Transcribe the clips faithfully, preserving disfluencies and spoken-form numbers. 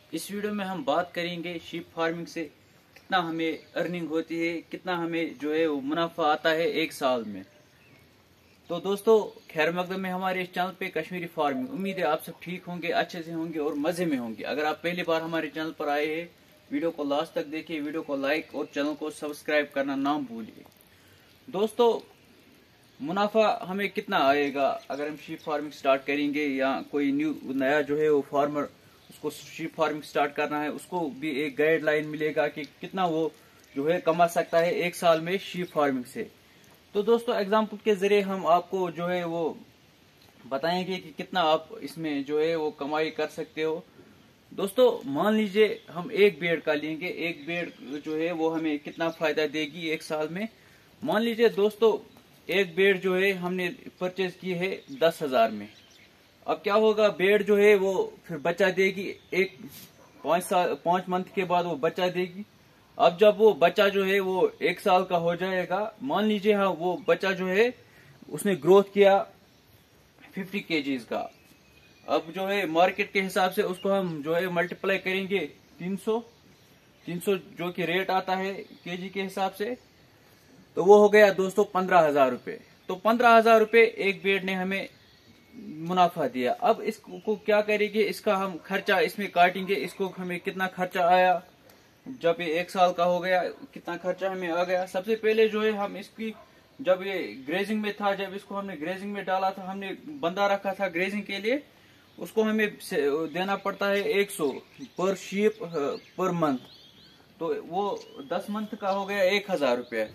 इस वीडियो में हम बात करेंगे शीप फार्मिंग से कितना हमें अर्निंग होती है, कितना हमें जो है वो मुनाफा आता है एक साल में। तो दोस्तों, खैर मकदम में हमारे इस चैनल पे कश्मीरी फार्मिंग। उम्मीद है आप सब ठीक होंगे, अच्छे से होंगे और मजे में होंगे। अगर आप पहली बार हमारे चैनल पर आए हैं, वीडियो को लास्ट तक देखिए, वीडियो को लाइक और चैनल को सब्सक्राइब करना ना भूलिए। दोस्तों, मुनाफा हमें कितना आएगा अगर हम शीप फार्मिंग स्टार्ट करेंगे, या कोई न्यू नया जो है वो फार्मर उसको शीप फार्मिंग स्टार्ट करना है, उसको भी एक गाइडलाइन मिलेगा कि कितना वो जो है कमा सकता है एक साल में शीप फार्मिंग से। तो दोस्तों, एग्जाम्पल के जरिए हम आपको जो है वो बताएंगे कि कितना आप इसमें जो है वो कमाई कर सकते हो। दोस्तों, मान लीजिए हम एक बेड़ का लेंगे, एक बेड़ जो है वो हमें कितना फायदा देगी एक साल में। मान लीजिए दोस्तों, एक बेड़ जो है हमने परचेज की है दस हजार में। अब क्या होगा, बेड़ जो है वो फिर बच्चा देगी, एक पांच साल पांच मंथ के बाद वो बच्चा देगी। अब जब वो बच्चा जो है वो एक साल का हो जाएगा, मान लीजिए हाँ वो बच्चा जो है उसने ग्रोथ किया फिफ्टी केजीज का। अब जो है मार्केट के हिसाब से उसको हम जो है मल्टीप्लाई करेंगे तीन सौ तीन सौ जो कि रेट आता है केजी के हिसाब से, तो वो हो गया दोस्तों पंद्रह हजार रूपये। तो पंद्रह हजार रूपये एक बेड़ ने हमें मुनाफा दिया। अब इसको क्या करेंगे, इसका हम खर्चा इसमें काटेंगे, इसको हमें कितना खर्चा आया जब ये एक साल का हो गया, कितना खर्चा हमें आ गया। सबसे पहले जो है हम इसकी जब ये ग्रेजिंग में था, जब इसको हमने ग्रेजिंग में डाला था, हमने बंदा रखा था ग्रेजिंग के लिए, उसको हमें देना पड़ता है एक सौ पर शीप पर मंथ। तो वो दस मंथ का हो गया एक हजार रुपया।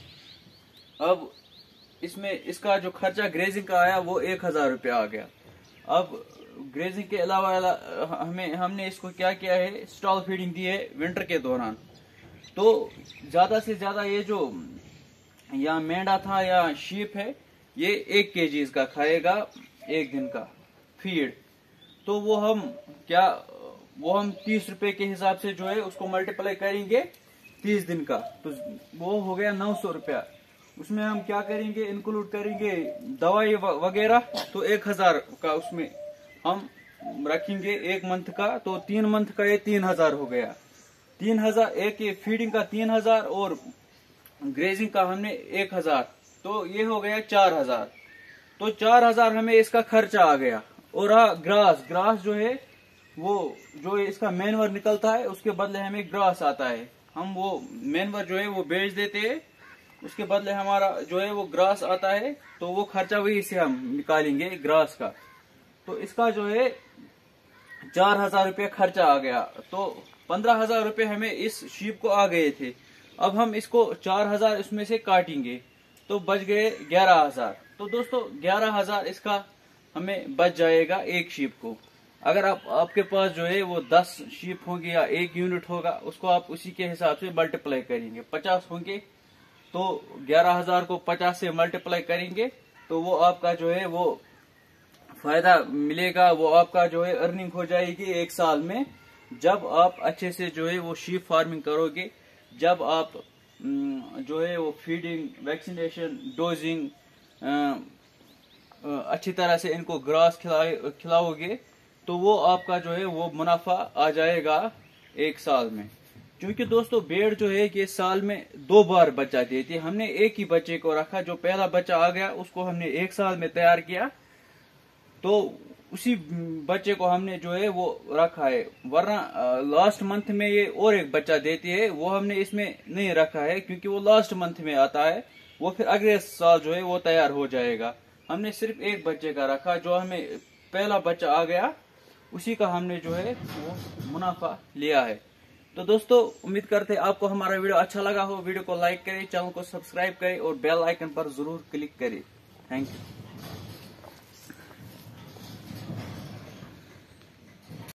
अब इसमें इसका जो खर्चा ग्रेजिंग का आया वो एक हजार रुपया आ गया। अब ग्रेजिंग के अलावा हमें हमने इसको क्या किया है, स्टॉल फीडिंग दी है विंटर के दौरान। तो ज्यादा से ज्यादा ये जो या मेंढा था या शीप है, ये एक केजी इसका खाएगा एक दिन का फीड। तो वो हम क्या वो हम तीस रुपए के हिसाब से जो है उसको मल्टीप्लाई करेंगे तीस दिन का, तो वो हो गया नौ सौ रुपया। उसमें हम क्या करेंगे, इंक्लूड करेंगे दवाई वगैरह, तो एक हजार का उसमें हम रखेंगे एक मंथ का। तो तीन मंथ का ये तीन हजार हो गया। तीन हजार एक ये फीडिंग का तीन हजार और ग्रेजिंग का हमने एक हजार, तो ये हो गया चार हजार। तो चार हजार हमें इसका खर्चा आ गया। और हाँ, ग्रास ग्रास जो है वो जो इसका मेनवर निकलता है, उसके बदले हमें ग्रास आता है। हम वो मेनवर जो है वो बेच देते हैं, उसके बदले हमारा जो है वो ग्रास आता है। तो वो खर्चा वही से हम निकालेंगे ग्रास का। तो इसका जो है चार हजार रुपये खर्चा आ गया। तो पंद्रह हजार रुपये हमें इस शीप को आ गए थे। अब हम इसको चार हजार इसमें से काटेंगे, तो बच गए ग्यारह हजार। तो दोस्तों, ग्यारह हजार इसका हमें बच जाएगा एक शीप को। अगर आप आपके पास जो है वो दस शीप होंगे या एक यूनिट होगा, उसको आप उसी के हिसाब से मल्टीप्लाई करेंगे। पचास होंगे तो ग्यारह हजार को पचास से मल्टीप्लाई करेंगे, तो वो आपका जो है वो फायदा मिलेगा, वो आपका जो है अर्निंग हो जाएगी एक साल में। जब आप अच्छे से जो है वो शीप फार्मिंग करोगे, जब आप जो है वो फीडिंग, वैक्सीनेशन, डोजिंग अच्छी तरह से इनको ग्रास खिलाए खिलाओगे, तो वो आपका जो है वो मुनाफा आ जाएगा एक साल में। क्योंकि दोस्तों, भेड़ जो है कि साल में दो बार बच्चा देती है। हमने एक ही बच्चे को रखा, जो पहला बच्चा आ गया उसको हमने एक साल में तैयार किया, तो उसी बच्चे को हमने जो है वो रखा है। वरना लास्ट मंथ में ये और एक बच्चा देती है, वो हमने इसमें नहीं रखा है क्योंकि वो लास्ट मंथ में आता है, वो फिर अगले साल जो है वो तैयार हो जाएगा। हमने सिर्फ एक बच्चे का रखा, जो हमें पहला बच्चा आ गया उसी का हमने जो है वो मुनाफा लिया है। तो दोस्तों, उम्मीद करते हैं आपको हमारा वीडियो अच्छा लगा हो। वीडियो को लाइक करें, चैनल को सब्सक्राइब करें और बेल आइकन पर जरूर क्लिक करें। Thank you.